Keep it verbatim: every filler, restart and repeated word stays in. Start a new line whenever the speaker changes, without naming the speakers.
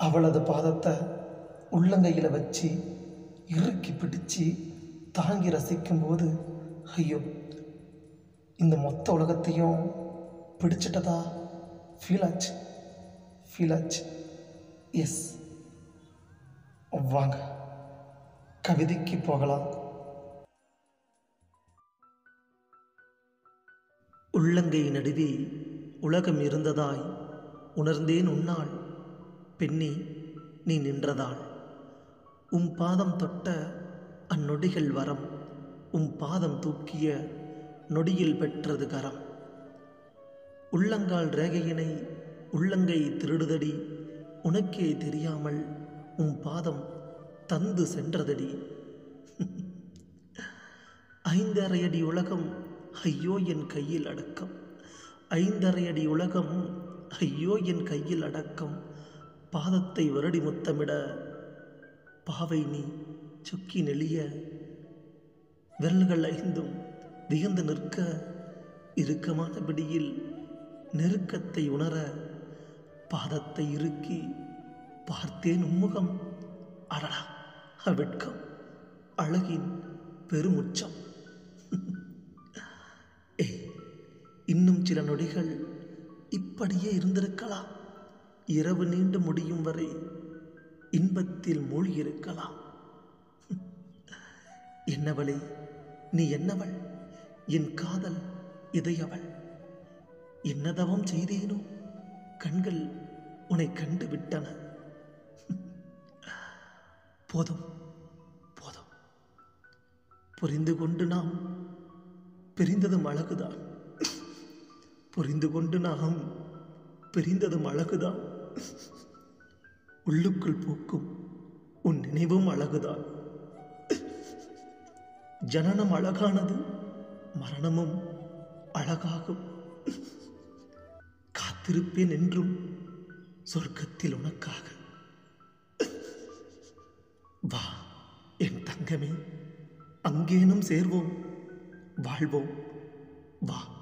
அவளது பாதத்தை உள்ளங்கையில் வச்சு இறுக்கி பிடிச்சு தாங்கி ரசிக்கும்போது ஐயோ, இந்த மொத்த உலகத்தையும் பிடிச்சிட்டதா ஃபீல் ஆச்சு ஃபீல் ஆச்சு எஸ். வாங்க கவிதைக்கு போகலாம். உள்ளங்கை நடுவே உலகம் இருந்ததாய் உணர்ந்தேன் உன்னால் பெண்ணே நீ நின்றதாள். உம் பாதம் தொட்ட அந்நொடிகள் வரம், உம் பாதம் தூக்கிய நொடியில் பெற்றது கரம். உள்ளங்கால் ரேகையினை உள்ளங்கை திருடுதடி, உனக்கே தெரியாமல் உம் பாதம் தந்து சென்றதடி. ஐந்தரை அடி உலகம் ஐயோ என் கையில் அடக்கம், ஐந்தரை அடி உலகம் ஐயோ என் கையில் அடக்கம். பாதத்தை வருடி முத்தமிட பாவை நீ சுக்கி நெளிய, விரல்கள் ஐந்தும் வியந்து நிற்க, இறுக்கமான பிடியில் நெருக்கத்தை உணர பாதத்தை இறுக்கி பார்த்தேன் உம்முகம். அடடா வெட்கம், அழகின் பெருமுச்சம். ஏ, இன்னும் சில நொடிகள் இப்படியே இருந்திருக்கலாம். இரவு நீண்டு முடியும் வரை இன்பத்தில் மூழ்கியிருக்கலாம். என்னவளே நீ என்னவள், என் காதல் இதையவள். என்னதவம் செய்தேனோ கண்கள் உன்னை கண்டு விட்டன. போதும் போதும், புரிந்து கொண்டு நாம் பிரிந்ததும் அழகுதான், புரிந்து கொண்டு நாம் பிரிந்ததும் அழகுதான். உள்ளுக்குள் பூக்கும் உன் நினைவும் அழகுதான். ஜனனம் அழகானது, மரணமும் அழகாகும். காத்திருப்பேன் என்றும் சொர்க்கத்தில் உனக்காக. வா என் தங்கமே, அங்கேனும் சேர்வோம், வாழ்வோம். வா.